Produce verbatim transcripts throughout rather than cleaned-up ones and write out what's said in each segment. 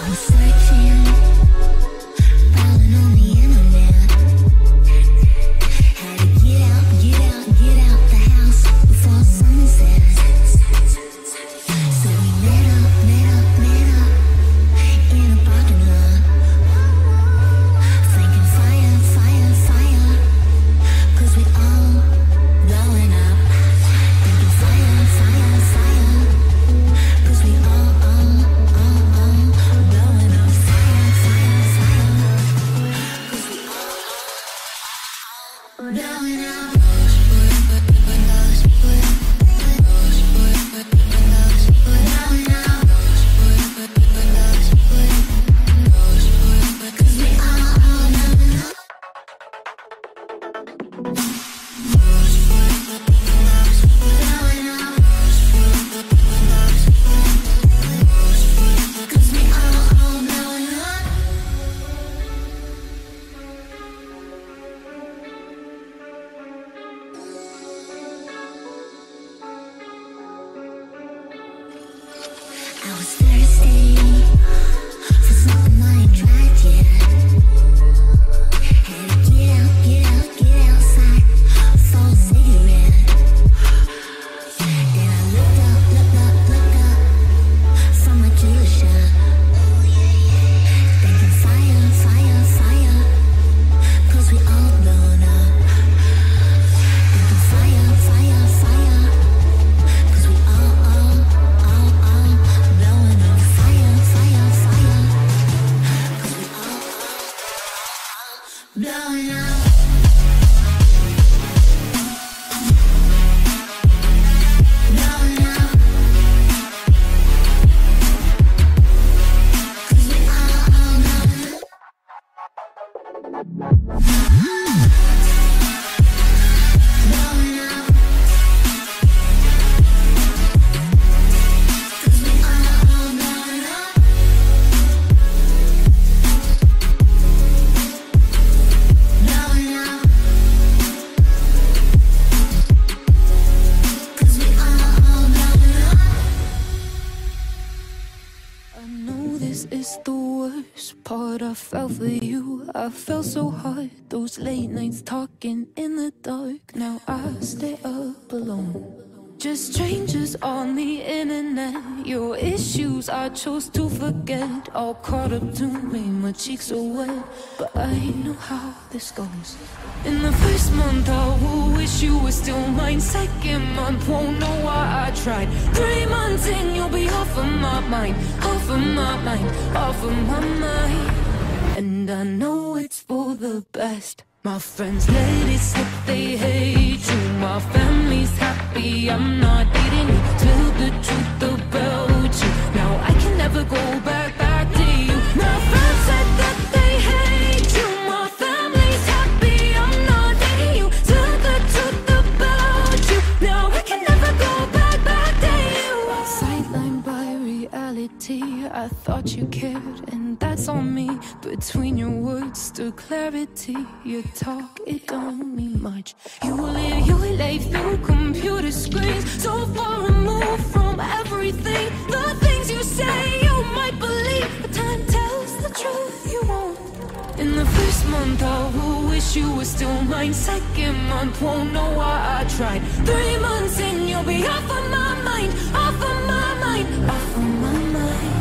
I fell for you, I fell so hard. Those late nights talking in the dark. Now I stay up alone. Just strangers on the internet. Your issues I chose to forget. All caught up to me, my cheeks are wet. But I know how this goes. In the first month I will wish you were still mine. Second month won't know why I tried. Three months in you'll be off of my mind. Off of my mind, off of my mind. And I know it's for the best. My friends let it slip, they hate you. My family's happy, I'm not dating you. Tell the truth about you. Now I can never go back, back to you. My friends said that they hate you. My family's happy, I'm not dating you. Tell the truth about you. Now I can never go back, back to you. Sidelined by reality, I thought you cared, and that's on me. Between your words, still clarity. Your talk, it don't mean much. You live your life through computer screens, so far removed from everything. The things you say you might believe, but time tells the truth you won't. In the first month I will wish you were still mine. Second month won't know why I tried. Three months in you'll be off of my mind. Off of my mind, off of my mind.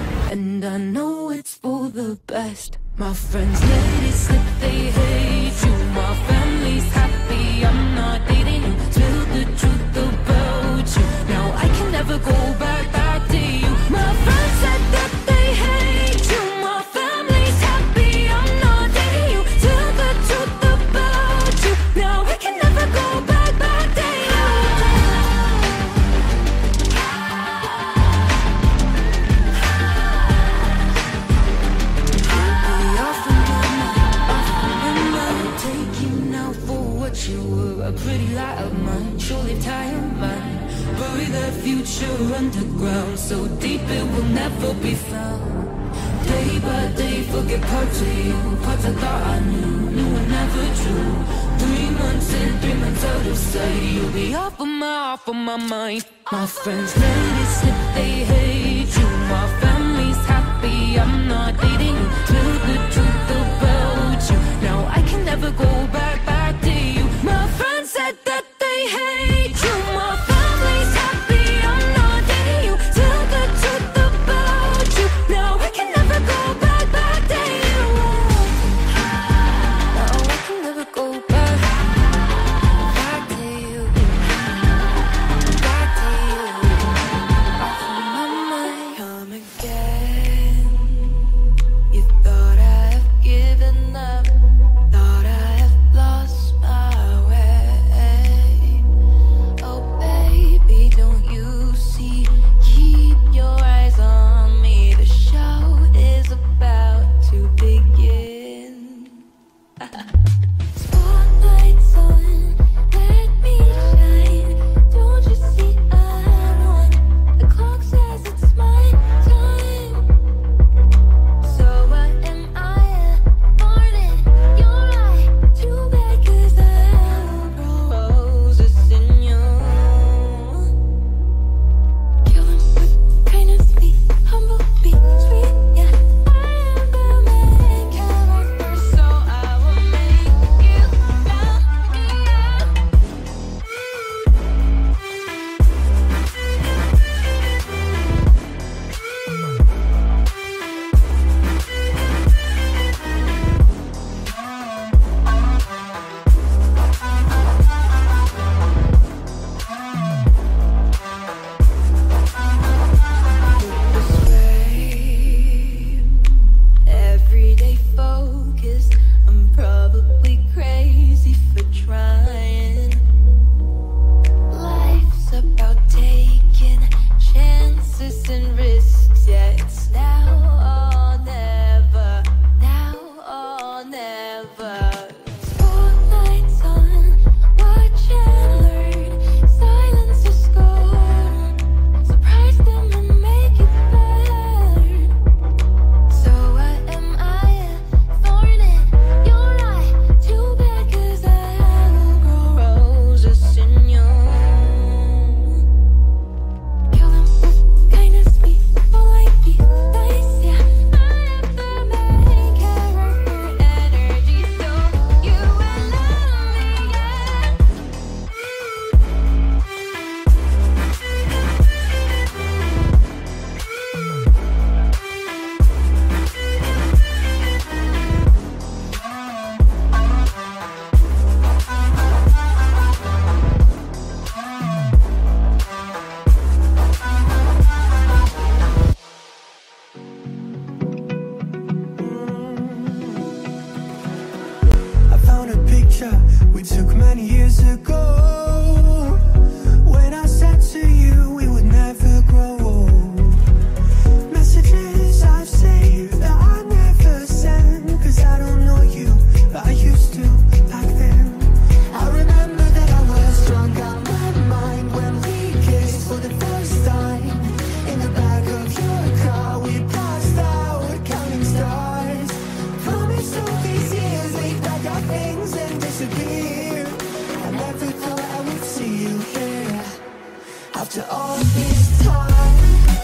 And I know it's for the best. My friends let it slip, they hate you. My family's happy, I'm not dating you. Tell the truth about you. Now I can never go back, back to you. My friends said that they hate you. My family's happy, I'm not dating you. Tell the truth about you. Now I can never go back, back to you. You were a pretty light of mine, surely tired mine. Bury the future underground, so deep it will never be found. Day by day, forget parts of you, parts I thought I knew, knew were never true. Three months in, three months out of sight, you'll be off of my, off of my mind. My friends let it slip, they hate you. My family's happy, I'm not leading you to the truth about you. Now I can never go back, back to you. My friends said that they hate you. My family's happy I'm not dating you. Tell the truth about you. Now I can never go back, back to you. Now I can never go back, back to you. Back to you. Off my mind. Come again. You thought I have given up. Thought I have lost my way. Oh baby, don't you see? Keep your eyes on me. The show is about to begin. Spotlights on, let me shine. Don't you see I'm on? The clock says it's my time. So what am I morning? You're right, too bad 'cause I will grow roses in you. Kill 'em with kindness, be humble, be sweet, yeah. I am the main character, so I will make you love me, yeah. This way, everyday focus. I'm probably crazy for trying. Life's about taking chances and risks. Yeah, it's now or never. Now or never. Spotlights on, watch and learn. Silence is gold. Surprise them and make it burn. So what am I thorn in your eye? Too bad 'cause I will grow roses in you. Kill 'em with kindness, be polite, be nice, yeah. I am the main character, energy, so you will love me, yeah. I found a picture we took many years ago. When I said to you we would never grow old. Messages I've saved that I never send, 'cause I don't know you, but I used to back then. I remember that I was drunk out my mind when we kissed for the first time. In the back of your car we passed out counting stars. Promised all these years we'd pack our things and disappear. I never thought I would see you here after all this time.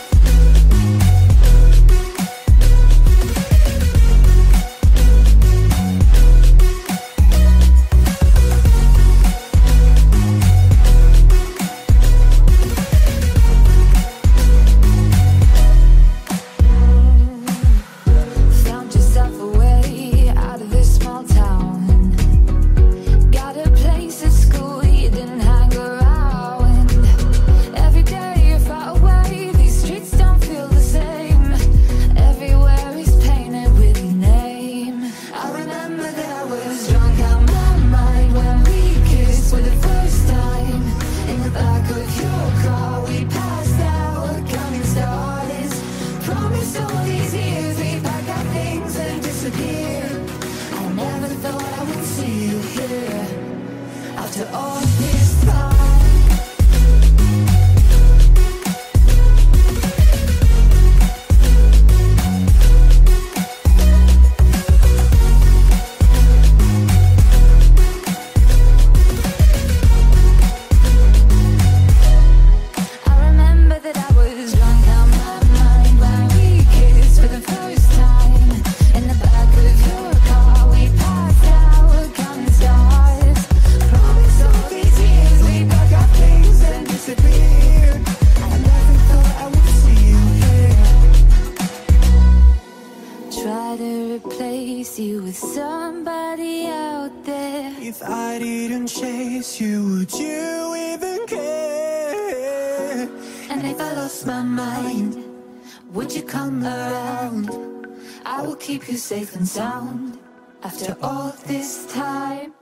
Found yourself a way out of this small town. Got a place at school you didn't hang around. Every day you're far away, these streets don't feel the same. Everywhere is painted with your name. I remember that I was drunk out my mind when we kissed for the first time. In the back of your car we passed out counting stars. Promised all these years we'd pack our things and disappear. I never thought I would see you here after all this time. I remember that I was drunk out my mind when we kissed for the first see you with somebody out there. If I didn't chase you, would you even care? And if I lost my mind, would you come around? I will keep you safe and sound after all this time.